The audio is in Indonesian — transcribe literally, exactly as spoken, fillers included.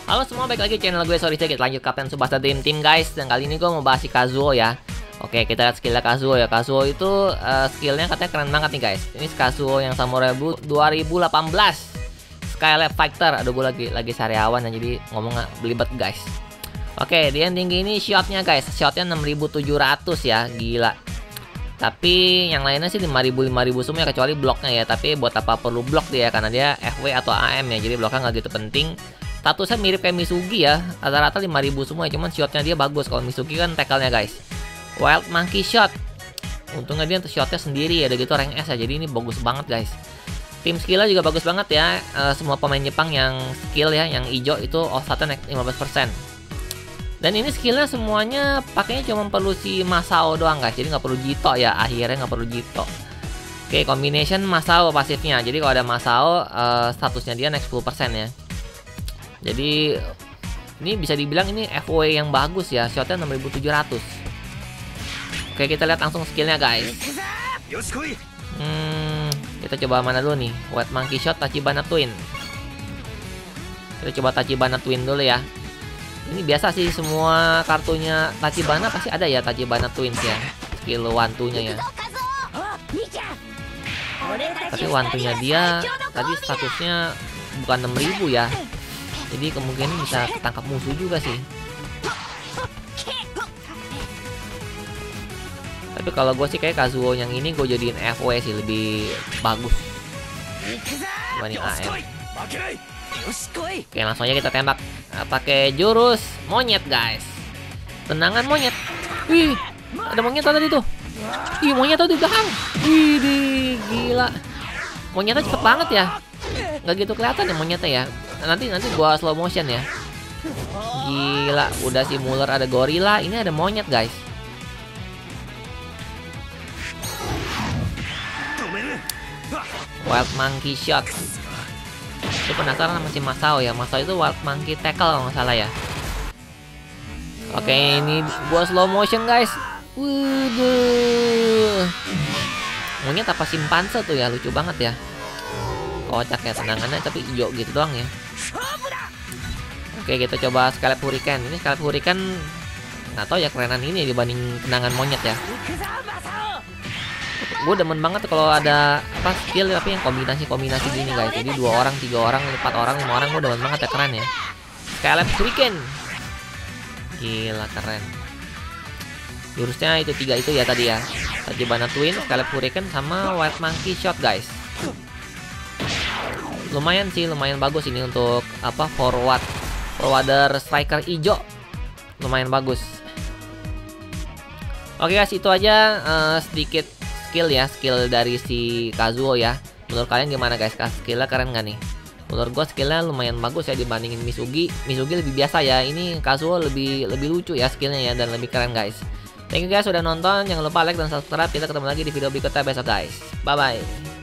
Halo semua, balik lagi channel gue. Sorry sedikit lanjut Kapten Tsubasa Dream Team guys. Dan kali ini gue mau bahas si Kazuo ya. Oke, kita lihat skillnya Kazuo ya. Kazuo itu uh, skillnya katanya keren banget nih guys. Ini Kazuo yang Samurai Blue dua ribu delapan belas Skylab Fighter. Aduh, gue lagi lagi sariawan ya, jadi ngomong nggak belibet guys. Oke, dia yang tinggi ini shotnya guys. Shotnya enam ribu tujuh ratus ya, gila. Tapi yang lainnya sih lima ribu lima ribu semua ya, kecuali bloknya ya. Tapi buat apa perlu blok dia, karena dia F W atau A M ya, jadi bloknya nggak gitu penting. Statusnya mirip kayak Misugi ya, rata-rata lima ribu semua, cuman shotnya dia bagus. Kalau Misugi kan tackle-nya guys. Wild Monkey Shot, untungnya dia untuk shotnya sendiri ya, udah gitu rank S ya, jadi ini bagus banget guys. Tim skillnya juga bagus banget ya. E, semua pemain Jepang yang skill ya, yang hijau itu offstatnya naik lima belas persen. Dan ini skillnya semuanya pakainya cuma perlu si Masao doang guys, jadi nggak perlu Jito ya, akhirnya nggak perlu Jito. Oke, combination Masao pasifnya, jadi kalau ada Masao e, statusnya dia naik sepuluh persen ya. Jadi ini bisa dibilang ini F W yang bagus ya, shotnya enam ribu tujuh ratus. Oke, kita lihat langsung skillnya guys. Hmm, kita coba mana dulu nih? Wild Monkey Shot Tachibana Twin. Kita coba Tachibana Twin dulu ya. Ini biasa sih semua kartunya Tachibana pasti ada ya, Tachibana Twins ya. Skill one two nya ya. Tapi one two nya dia tadi statusnya bukan enam ribu ya. Jadi kemungkinan bisa ketangkap musuh juga sih. Tapi kalau gue sih kayak Kazuo yang ini gue jadiin F W sih, lebih bagus dibanding A M. Oke, langsung aja kita tembak pakai jurus monyet guys. Tendangan monyet. Wih, ada monyet tadi tuh. Ih, monyet tuh di belakang. Wih, di, gila. Monyetnya cepet banget ya. Nggak gitu kelihatan ya monyetnya ya. Nanti nanti gua slow motion ya. Gila, udah si Muller ada gorila, ini ada monyet guys. Wild Monkey Shot. Itu penasaran sama si Masao ya. Masao itu Wild Monkey Tackle kalau nggak salah ya. Oke, ini gua slow motion guys. Wuduh. Monyet apa simpanse tuh ya, lucu banget ya. Kocak ya tendangannya, tapi hijau gitu doang ya. Oke, kita coba Skylab Hurricane. Ini Skylab Hurricane nggak tahu ya kerenan ini dibanding tendangan monyet ya. Gue demen banget kalau ada apa skill tapi yang kombinasi-kombinasi gini guys. Jadi dua orang, tiga orang, empat orang, lima orang, gue demen banget ya, keren ya. Skylab Hurricane. Gila keren. Jurusnya itu tiga itu ya tadi ya. Tachibana Twin, Skylab Hurricane sama Wild Monkey Shot guys. Lumayan sih, lumayan bagus ini untuk apa forward forwarder striker hijau, lumayan bagus. Oke guys, itu aja uh, sedikit skill ya, skill dari si Kazuo ya. Menurut kalian gimana guys? Skillnya keren nggak nih? Menurut gua skillnya lumayan bagus ya dibandingin Misugi. Misugi lebih biasa ya, ini Kazuo lebih lebih lucu ya skillnya ya, dan lebih keren guys. Thank you guys sudah nonton, jangan lupa like dan subscribe. Kita ketemu lagi di video berikutnya besok guys. Bye bye.